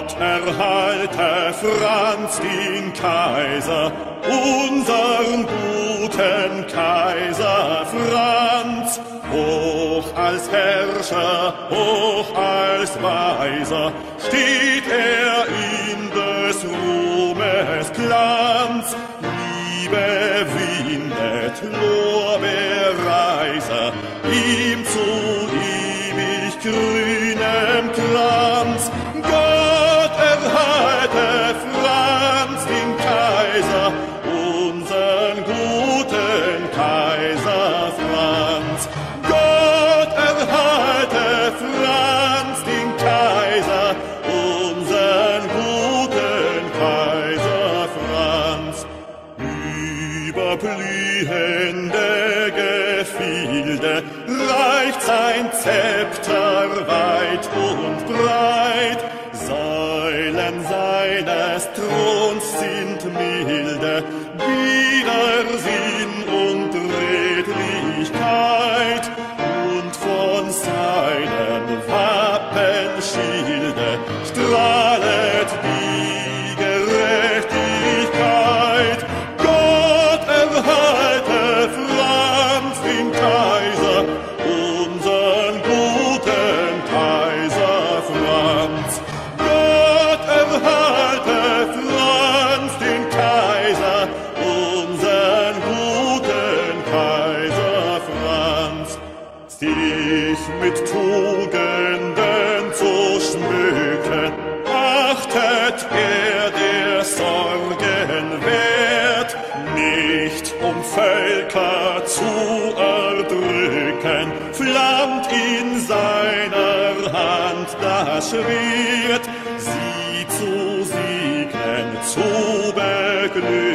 Gott erhalte Franz den Kaiser, unseren guten Kaiser Franz. Hoch als Herrscher, hoch als Weiser, steht er in des Ruhmes Glanz. Liebe windet Lorbeerreiser, ihm zu ewig grünem Glanz. Gott erhalte Franz den Kaiser, unseren guten Kaiser Franz. Gott erhalte Franz den Kaiser, unseren guten Kaiser Franz. Über blühende Gefilde reicht sein Zepter weit und breit. Säulen seines Throns sind milde, Widersinn und Redlichkeit. Und von seinem Wappenschilde strahlet die Gerechtigkeit. Gott erhalte Franz den Kaiser, unseren guten Kaiser Franz. Gott erhalte Franz den Kaiser, unseren guten Kaiser Franz. Sich mit Tugenden zu schmücken, achtet er der Sorgen wert, nicht um Völker zu erdrücken, flammt in seiner Hand das Schwert, sie zu segnen, zu beglücken.